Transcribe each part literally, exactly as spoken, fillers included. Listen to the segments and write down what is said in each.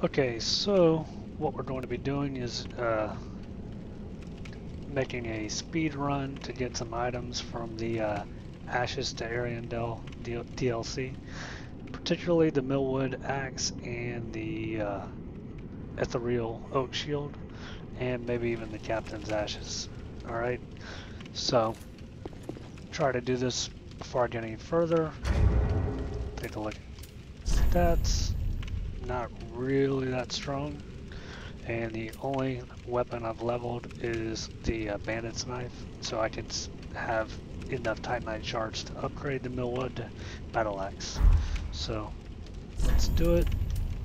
Okay, so what we're going to be doing is uh, making a speed run to get some items from the uh, Ashes to Ariendel D L C, particularly the Millwood Axe and the uh, Ethereal Oak Shield, and maybe even the Captain's Ashes. Alright, so try to do this before I get any further. Take a look at stats. Not really that strong, and the only weapon I've leveled is the uh, bandit's knife, so I can have enough titanite shards to upgrade the Millwood Battle Axe. So let's do it.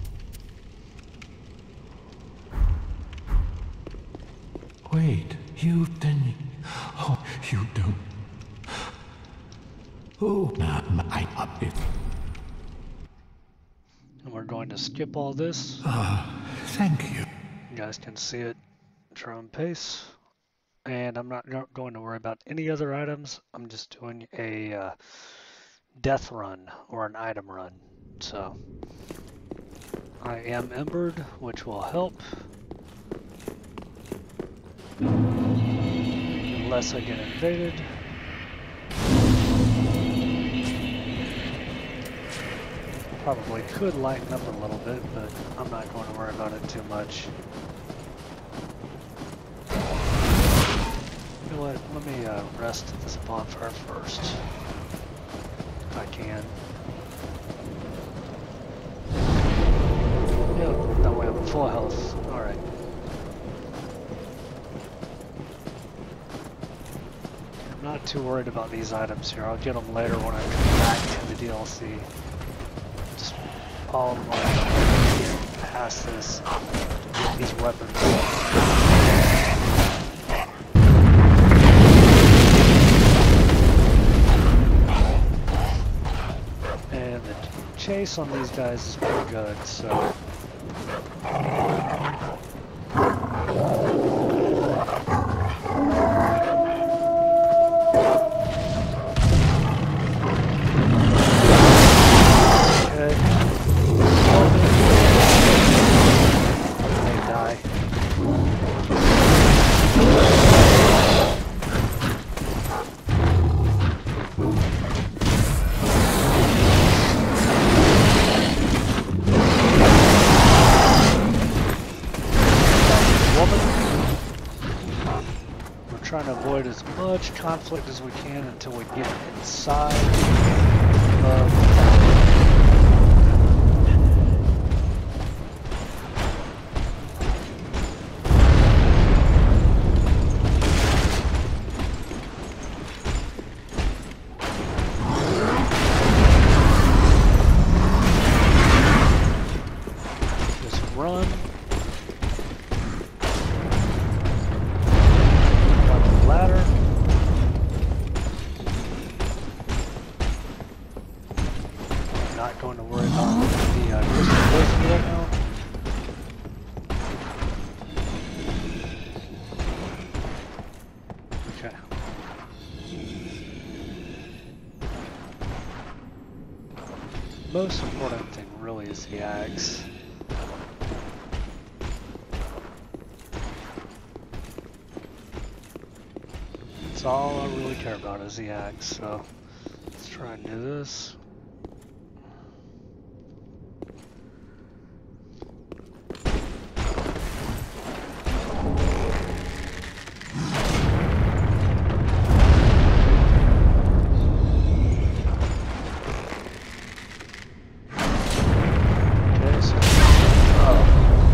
Wait, you didn't. Oh, you don't. Oh, my puppet. And we're going to skip all this. Ah, uh, thank you. You guys can see it at your own pace. And I'm not going to worry about any other items. I'm just doing a uh, death run or an item run. So I am embered, which will help. Unless I get invaded. Probably could lighten up a little bit, but I'm not going to worry about it too much. You know what, let me uh, rest at this bonfire first, if I can. Yep, that way I'm full health. Alright. I'm not too worried about these items here. I'll get them later when I come back to the D L C. Just all of my get past this to get these weapons. And the chase on these guys is pretty good, so. Trying to avoid as much conflict as we can until we get inside of the town. Just run. Ladder. I'm not going to worry about the uh, crystal poison right now. Okay. Most important thing really is the axe. That's all I really care about is the axe, so let's try and do this. Okay, so, oh.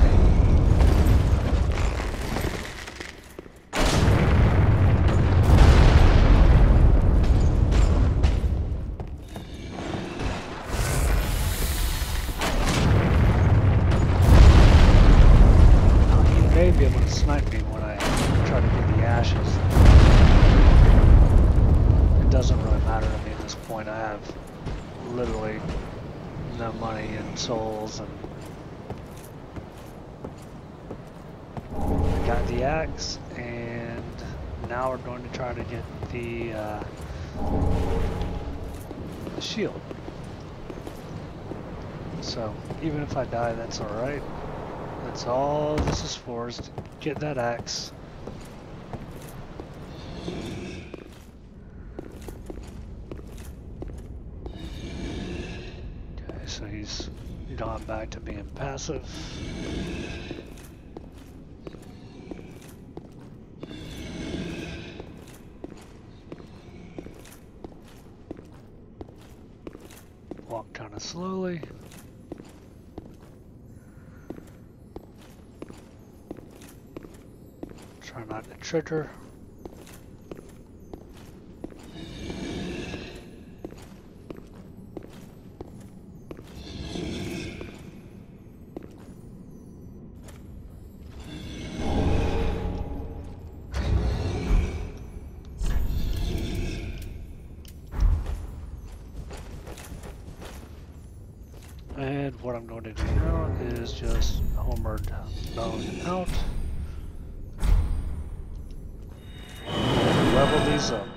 Be able to snipe me when I try to get the ashes. It doesn't really matter to me at this point. I have literally no money in souls, and I got the axe, and now we're going to try to get the, uh, the shield. So even if I die, that's alright. That's all this is for, is to get that axe. Okay, so he's gone back to being passive. Walk kind of slowly. Try not to trigger. And what I'm going to do now is just homeward bone out. Level these up.